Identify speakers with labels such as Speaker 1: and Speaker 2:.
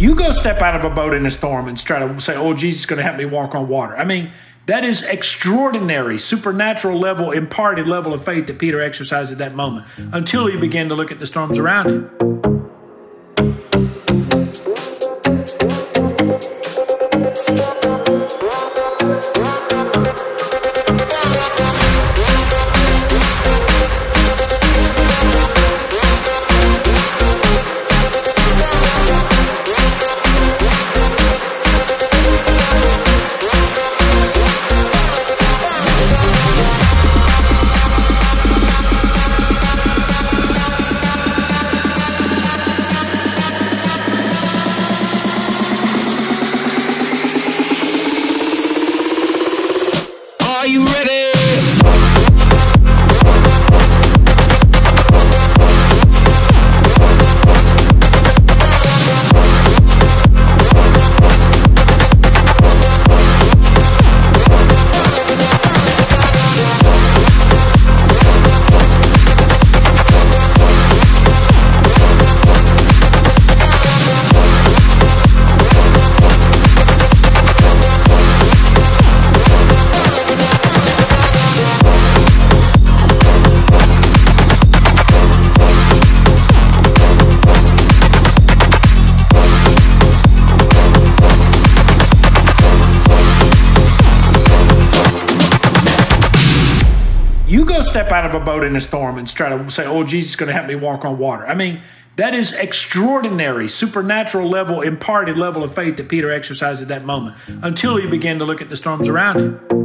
Speaker 1: You go step out of a boat in a storm and try to say, oh, Jesus is going to help me walk on water. I mean, that is extraordinary, supernatural level, imparted level of faith that Peter exercised at that moment until he began to look at the storms around him.
Speaker 2: Are you ready?
Speaker 1: You go step out of a boat in a storm and try to say, oh, Jesus is going to help me walk on water. I mean, that is extraordinary, supernatural level, imparted level of faith that Peter exercised at that moment until he began to look at the storms around him.